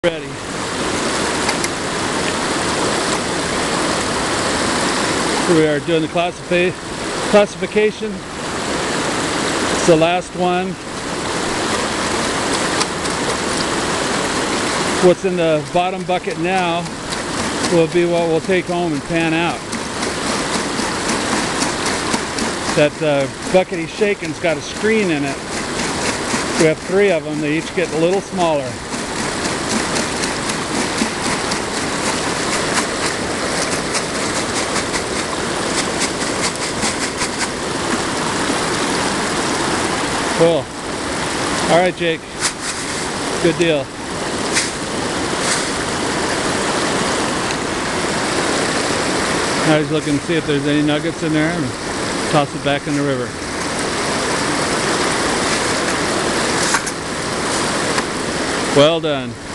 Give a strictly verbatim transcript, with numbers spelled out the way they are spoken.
Ready. Here we are doing the classify classification. It's the last one. What's in the bottom bucket now will be what we'll take home and pan out. That uh, bucket he's shaking's got a screen in it. We have three of them. They each get a little smaller. Cool. All right, Jake. Good deal. Now he's looking to see if there's any nuggets in there and toss it back in the river. Well done.